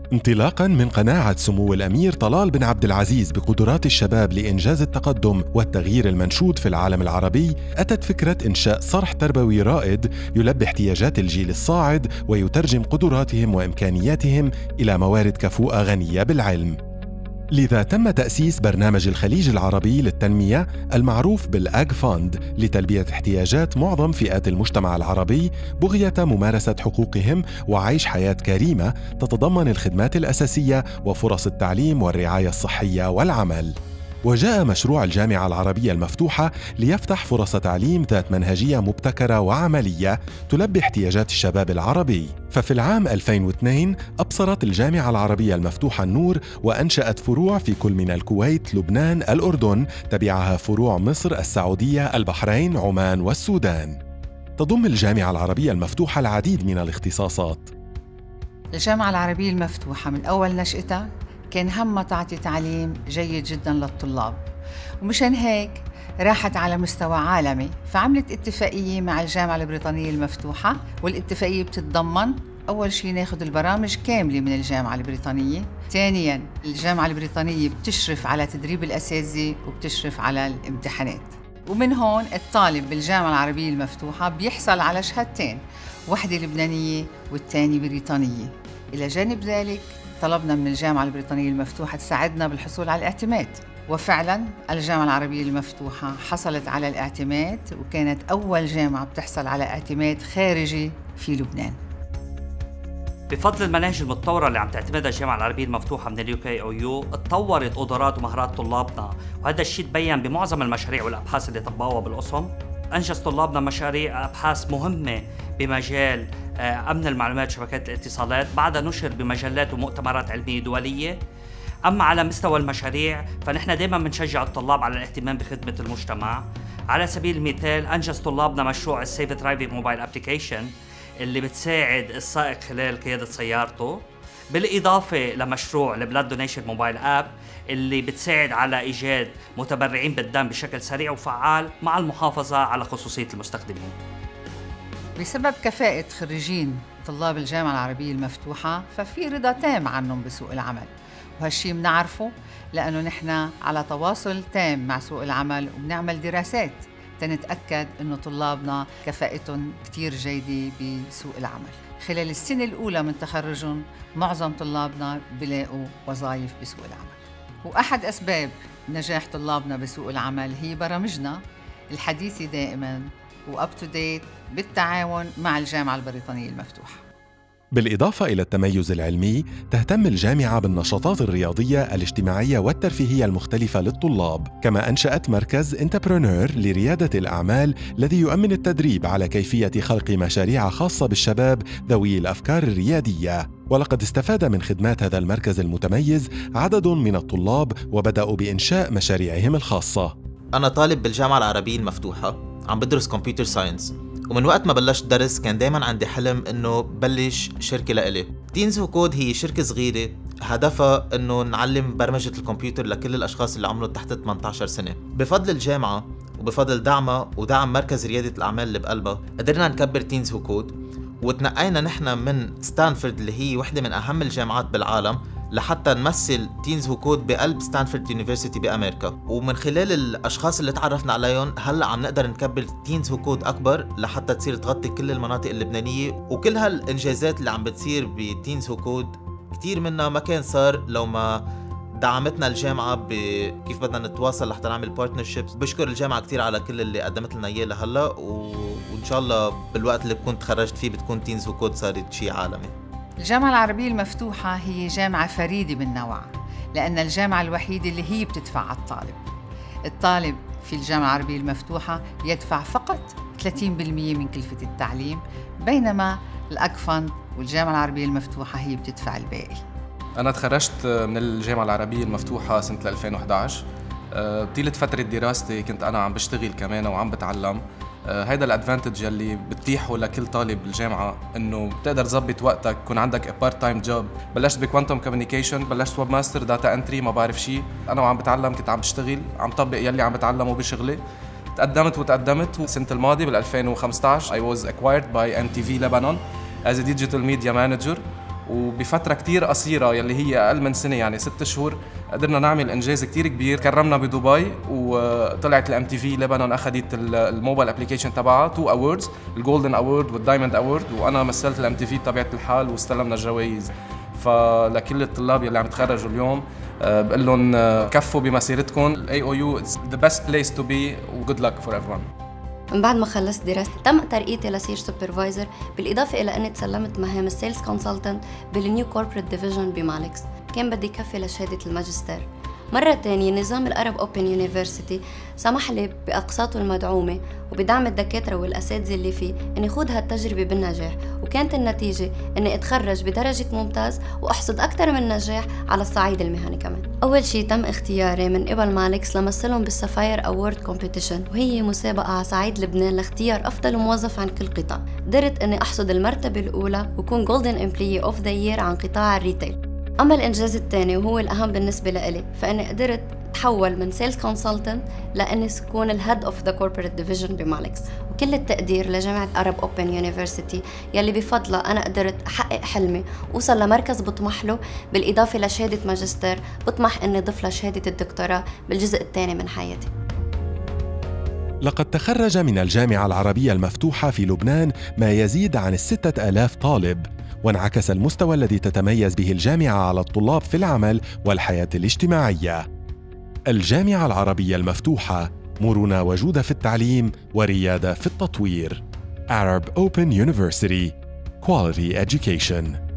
انطلاقاً من قناعة سمو الأمير طلال بن عبد العزيز بقدرات الشباب لإنجاز التقدم والتغيير المنشود في العالم العربي، أتت فكرة إنشاء صرح تربوي رائد يلبي احتياجات الجيل الصاعد ويترجم قدراتهم وإمكانياتهم إلى موارد كفؤة غنية بالعلم. لذا تم تأسيس برنامج الخليج العربي للتنمية المعروف بالأج فاند لتلبية احتياجات معظم فئات المجتمع العربي بغية ممارسة حقوقهم وعيش حياة كريمة تتضمن الخدمات الأساسية وفرص التعليم والرعاية الصحية والعمل. وجاء مشروع الجامعة العربية المفتوحة ليفتح فرص تعليم ذات منهجية مبتكرة وعملية تلبي احتياجات الشباب العربي. ففي العام 2002 أبصرت الجامعة العربية المفتوحة النور وأنشأت فروع في كل من الكويت، لبنان، الأردن، تبعها فروع مصر، السعودية، البحرين، عمان والسودان. تضم الجامعة العربية المفتوحة العديد من الاختصاصات. الجامعة العربية المفتوحة من أول نشأتها كان همها تعطي تعليم جيد جداً للطلاب، ومشان هيك راحت على مستوى عالمي، فعملت اتفاقية مع الجامعة البريطانية المفتوحة، والاتفاقية بتتضمن أول شيء ناخد البرامج كاملة من الجامعة البريطانية. ثانياً الجامعة البريطانية بتشرف على تدريب الأساتذة وبتشرف على الامتحانات. ومن هون الطالب بالجامعة العربية المفتوحة بيحصل على شهادتين، واحدة لبنانية والثانية بريطانية. إلى جانب ذلك طلبنا من الجامعة البريطانية المفتوحة تساعدنا بالحصول على الاعتماد، وفعلاً الجامعة العربية المفتوحة حصلت على الاعتماد، وكانت أول جامعة بتحصل على اعتماد خارجي في لبنان. بفضل المناهج المتطورة اللي عم تعتمدها الجامعة العربية المفتوحة من الUKOU، اتطورت قدرات ومهارات طلابنا، وهذا الشيء تبين بمعظم المشاريع والأبحاث اللي طبقوها بالقسم. أنجز طلابنا مشاريع أبحاث مهمة بمجال أمن المعلومات وشبكات الاتصالات، بعدها نشر بمجلات ومؤتمرات علمية دولية. أما على مستوى المشاريع فنحن دائما بنشجع الطلاب على الاهتمام بخدمة المجتمع. على سبيل المثال أنجز طلابنا مشروع السيف درايفنج موبايل ابليكيشن اللي بتساعد السائق خلال قيادة سيارته، بالإضافة لمشروع البلاد دونيشن موبايل اب اللي بتساعد على إيجاد متبرعين بالدم بشكل سريع وفعال مع المحافظة على خصوصية المستخدمين. بسبب كفاءة خريجين طلاب الجامعة العربية المفتوحة ففي رضا تام عنهم بسوق العمل، وهالشي بنعرفه لأنه نحن على تواصل تام مع سوق العمل، وبنعمل دراسات تنتأكد أنه طلابنا كفاءتهم كتير جيدة بسوق العمل. خلال السنة الأولى من تخرجهم معظم طلابنا بلاقوا وظائف بسوق العمل. وأحد أسباب نجاح طلابنا بسوق العمل هي برامجنا الحديثة دائماً وأب تو ديت بالتعاون مع الجامعة البريطانية المفتوحة. بالإضافة إلى التميز العلمي، تهتم الجامعة بالنشاطات الرياضية، الاجتماعية والترفيهية المختلفة للطلاب، كما أنشأت مركز انتربرونور لريادة الأعمال الذي يؤمن التدريب على كيفية خلق مشاريع خاصة بالشباب ذوي الأفكار الريادية. ولقد استفاد من خدمات هذا المركز المتميز عدد من الطلاب وبدأوا بإنشاء مشاريعهم الخاصة. أنا طالب بالجامعة العربية المفتوحة عم بدرس كمبيوتر ساينس، ومن وقت ما بلشت درس كان دايما عندي حلم انه بلش شركة لإلي. تينز وكود هي شركة صغيرة هدفها انه نعلم برمجة الكمبيوتر لكل الاشخاص اللي عمرهم تحت 18 سنة. بفضل الجامعة وبفضل دعمها ودعم مركز ريادة الأعمال اللي بقلبها قدرنا نكبر تينز وكود، وتنقينا نحن من ستانفورد اللي هي وحدة من أهم الجامعات بالعالم لحتى نمثل تينز وكود بقلب ستانفورد يونيفرسيتي بأمريكا. ومن خلال الأشخاص اللي تعرفنا عليهم هلأ عم نقدر نكبر تينز وكود أكبر لحتى تصير تغطي كل المناطق اللبنانية. وكل هالإنجازات اللي عم بتصير بتينز وكود كتير منها ما كان صار لو ما دعمتنا الجامعة بكيف بدنا نتواصل لحتى نعمل بارتنرشيبس. بشكر الجامعة كتير على كل اللي قدمت لنا إياه لهلا، وإن شاء الله بالوقت اللي بكون تخرجت فيه بتكون تينز وكود صارت شيء عالمي. الجامعة العربية المفتوحة هي جامعة فريدة من نوعها، لأن الجامعة الوحيدة اللي هي بتدفع على الطالب. الطالب في الجامعة العربية المفتوحة يدفع فقط 30% من كلفة التعليم، بينما الأج فاند والجامعة العربية المفتوحة هي بتدفع الباقي. أنا تخرجت من الجامعة العربية المفتوحة سنة 2011. طيلة فترة دراستي كنت أنا عم بشتغل كمان وعم بتعلم. هيدا الادفانتج اللي بتتيحه لكل طالب بالجامعه، انه بتقدر تظبط وقتك، يكون عندك بارت تايم جوب. بلشت بكوانتم كوميونيكيشن، بلشت ويب ماستر، داتا انتري، ما بعرف شيء. انا وعم بتعلم كنت عم بشتغل، عم طبق يلي عم بتعلمه بشغلي. تقدمت السنه الماضيه بال 2015 I was acquired by NTV Lebanon as a digital media manager، وبفترة كتير قصيرة يلي هي أقل من سنة يعني 6 شهور قدرنا نعمل إنجاز كتير كبير. كرمنا بدبي وطلعت الMTV لبنان أخذت الموبايل أبليكيشن تبعها 2 أووردز، الجولدن أوورد والدايموند أوورد، وأنا مثلت الMTV بطبيعة الحال واستلمنا الجوائز. فلكل الطلاب يلي عم يتخرجوا اليوم بقول لهم كفوا بمسيرتكم. AOU is the best place to be و good luck for everyone. من بعد ما خلصت دراستي تم ترقيتي لصير سوبرفايزر، بالإضافة إلى أني تسلمت مهام السيلز كونسلتنت بالنيو كوربريت ديفيجن بمالكس. كان بدي كفي لشهادة الماجستير. مرة تانية نظام الأرب أوبن يونيفرسيتي سمح لي بأقساطه المدعومة وبدعم الدكاترة والأساتذة اللي فيه أني خوض هالتجربة بالنجاح، وكانت النتيجة أني أتخرج بدرجة ممتاز وأحصد أكثر من نجاح على الصعيد المهني كمان. أول شي تم اختياري من قبل مالكس لمثلهم بالسفاير أورد كومبيتيشن، وهي مسابقة على صعيد لبنان لاختيار أفضل موظف عن كل قطاع. قدرت أني أحصد المرتبة الأولى وكون جولدن امبلوي أوف ذا يير عن قطاع الريتيل. أما الإنجاز الثاني وهو الأهم بالنسبة لإلي، فإني قدرت تحول من سيلز كونسلتنت لأني أكون الهيد أوف ذا كوربريت ديفيجن بمالكس. وكل التقدير لجامعة أرب أوبن يونيفرسيتي يلي بفضلها أنا قدرت أحقق حلمي وصل لمركز بطمح له، بالإضافة لشهادة ماجستير بطمح إني ضيف لشهادة الدكتوراه بالجزء الثاني من حياتي. لقد تخرج من الجامعة العربية المفتوحة في لبنان ما يزيد عن 6000 طالب، وانعكس المستوى الذي تتميز به الجامعة على الطلاب في العمل والحياة الاجتماعية. الجامعة العربية المفتوحة، مرونة وجودة في التعليم وريادة في التطوير. Arab Open University. Quality Education.